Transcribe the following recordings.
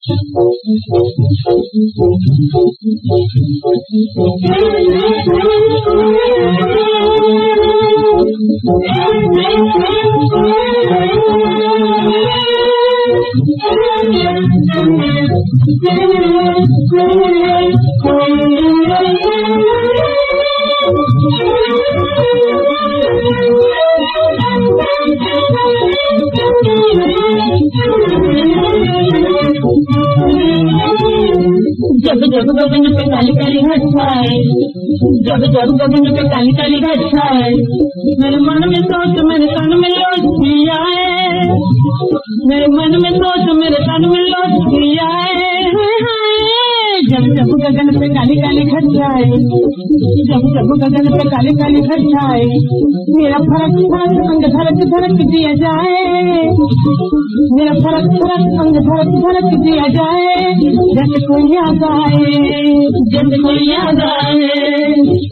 जब जब गगन पे काली काली घट छाए, जब जब गगन पे काली काली घट छाए, मेरे मन में सोच मेरे तन में लौट आए, मेरे मन में सोच मेरे तन में लौट आए। जब जब गगन पे काली काली घट जाए, जब जब गगन पे काली काली घट जाए, मेरा फरक फरक अंग धड़क धड़क दिया जाए, मेरा फरक फरक अंग धड़क धड़क दिया जाए। जब कोई याद आए, जब कोई याद आए,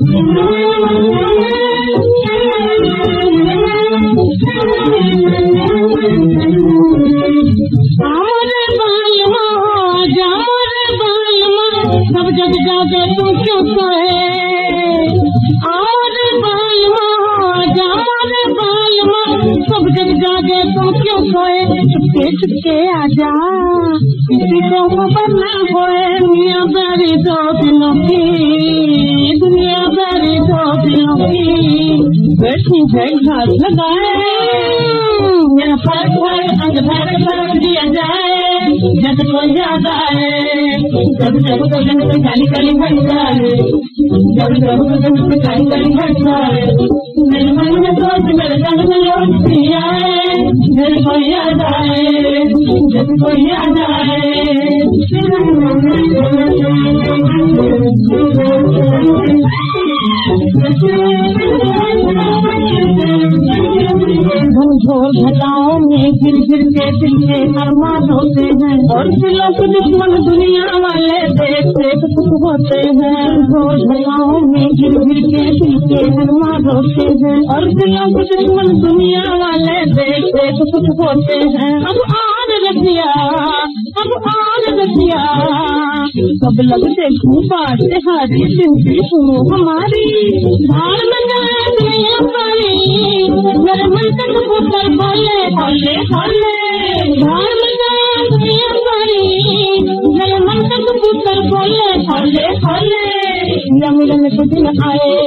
सब जग जागे तू क्यों सोए, और बालमा जामर बालमा, सब जग जागे तू क्यों सोए। चुपके चुपके आजा, किसी को खबर ना होए, दुनिया भरी दो दिनों की, दुनिया भरी दो दिनों की, बैठी है घास लगाए, मेरा फर्क फर्क अंग भर फर्क दिया जाए। जब कोई याद आए, जब जब गगन पे काली काली घट जाए, जब जब गगन पे काली काली घट जाए, मेरे मन में सोच मेरे तन में लौट आए, जब कोई याद आए, जब कोई याद आए। झोर घटाओं में गिर गिर के दिल के अरमान होते हैं, और दिलों के दुश्मन दुनिया वाले देख देख सुख होते हैं। झोर घटाओं में गिर गिर के दिल के अरमान होते हैं, और दिलों के दुश्मन दुनिया वाले देख देख सुख होते हैं। अब आज रखिया, अब आज रखिया, सब लग देखूं बात से हारी जिंदगी सुनो हमारी, भाड़ में जाए दुनिया पानी, मेरे मन तक पुत्र बोले होले होले, भाड़ में जाए दुनिया पानी, मेरे मन तक पुत्र बोले होले होले। या मिलन के दिन आए,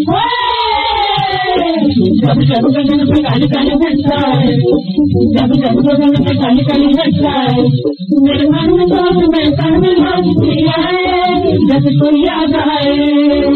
जब जब गगन पे काली काली घट जाए, जब जब गगन पे काली काली घट जाए, मेरे मन में सोच मेरे तन में लौट आए, जब कोई याद आए।